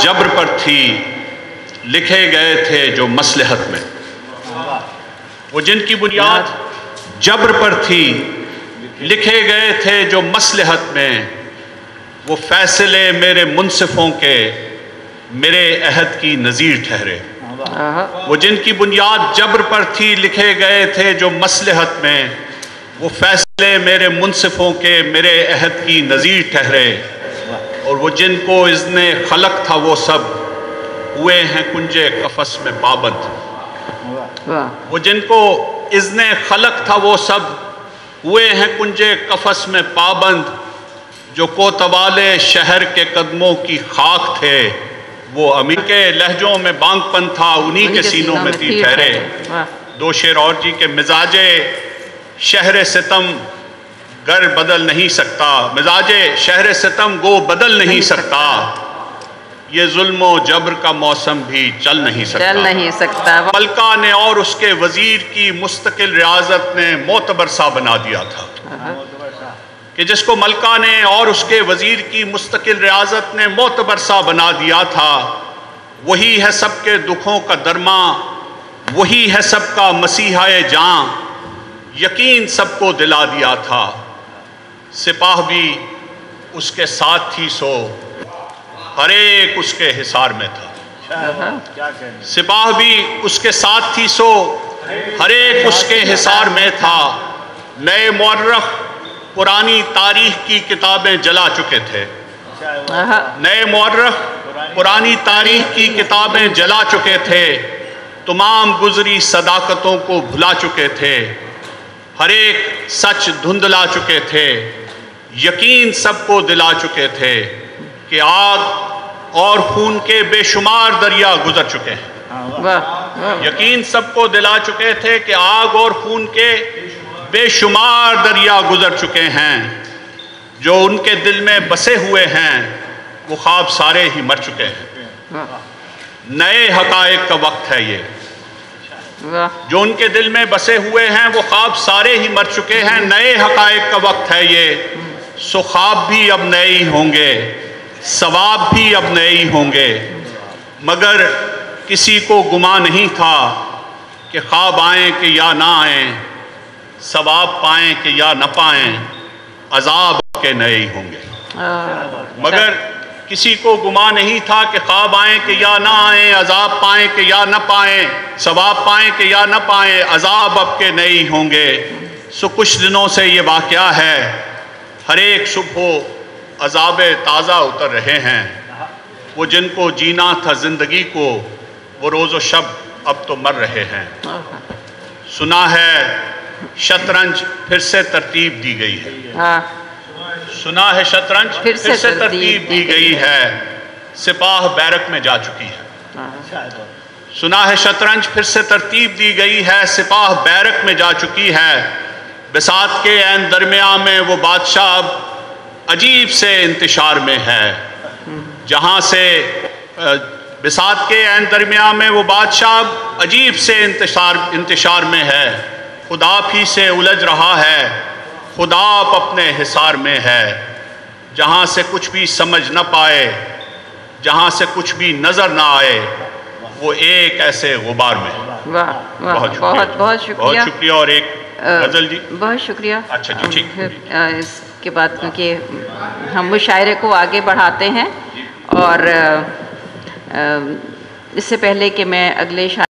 जबर पर थी, लिखे गए थे जो मसलहत में। वो जिनकी बुनियाद जबर पर थी, लिखे गए थे जो मसलहत में, वो फैसले मेरे मुनसिफों के मेरे अहद की नज़ीर ठहरे। वो जिनकी बुनियाद जबर पर थी, लिखे गए थे जो मसलहत में, वो फैसले मेरे मुनसिफों के मेरे अहद की नज़ीर ठहरे। और वो जिनको इज़्ने खलक था वो सब हुए हैं कुंजे कफस में पाबंद। वो जिनको इज़्ने खलक था वो सब हुए हैं कुंजे कफस में पाबंद। जो कोतवाले शहर के कदमों की खाक थे, वो अमीर के लहजों में बांगपन था, उन्हीं के सीनों में थी ठहरे। दो शेर और जी के मिजाजे शहर सितम गर बदल नहीं सकता, मिजाजे शहर सितम गो बदल नहीं सकता, ये जुल्म और जबर का मौसम भी चल नहीं सकता। मलका ने और उसके वजीर की मुस्तकिल रियाजत ने मोतबर सा बना दिया था, कि जिसको मलका ने और उसके वजीर की मुस्तकिल रियाजत ने मोतबर सा बना दिया था, वही है सबके दुखों का दरमा, वही है सबका मसीहाए जां, यकीन सबको दिला दिया था। सिपाह भी उसके साथ थी सो हर एक उसके हिसार में था। सिपाह भी उसके साथ थी सो हर एक उसके हिसार में था। नए मुअर्रख पुरानी तारीख की किताबें जला चुके थे। नए मुअर्रख पुरानी तारीख की किताबें जला चुके थे। तमाम गुजरी सदाकतों को भुला चुके थे। हर एक सच धुंधला चुके थे। यकीन सबको दिला चुके थे कि आग और खून के बेशुमार दरिया गुजर चुके हैं। यकीन सबको दिला चुके थे कि आग और खून के बेशुमार दरिया गुजर चुके हैं। जो उनके दिल में बसे हुए हैं वो ख्वाब सारे ही मर चुके हैं। नए हकायक का वक्त है ये। जो उनके दिल में बसे हुए हैं वो ख्वाब सारे ही मर चुके हैं। नए हकायक का वक्त है ये। सो ख्वाब भी अब नए ही होंगे, सवाब भी अब नए ही होंगे। मगर किसी को गुमा नहीं था कि ख्वाब आए कि या ना आए, सवाब पाएं कि या न पाएं, अजाब के नए ही होंगे। मगर किसी को गुमा नहीं था कि ख्वाब आए कि या ना आए, अजाब पाएं कि या न पाएं, सवाब पाएं कि या न पाएं, अजाब अब के नए ही होंगे। सो कुछ दिनों से ये वाक़या है, हर एक सुबह अजाब ताज़ा उतर रहे हैं। वो जिनको जीना था ज़िंदगी को, वो रोज़ व शब अब तो मर रहे हैं। सुना है शतरंज फिर से तरतीब दी गई है। सुना है शतरंज फिर से तरतीब दी गई है। सिपाह बैरक में जा चुकी है। सुना है शतरंज फिर से तरतीब दी गई है। सिपाह बैरक में जा चुकी है। बिसात के ऐन दरमियाँ में वो बादशाह अब अजीब से इंतशार में है। जहाँ से बिसात के ऐन दरमियाँ में वो बादशाह अब अजीब से इंतशार में है। खुदा ही से उलझ रहा है, खुदा आप अपने हिसार में है। जहाँ से कुछ भी समझ न पाए, जहाँ से कुछ भी नज़र ना आए, वो एक ऐसे गुबार में। बहुत शुक्रिया। और एक गज़ल जी। बहुत शुक्रिया। अच्छा जी, ठीक। इसके बाद क्योंकि हम मुशायरे को आगे बढ़ाते हैं और इससे पहले कि मैं अगले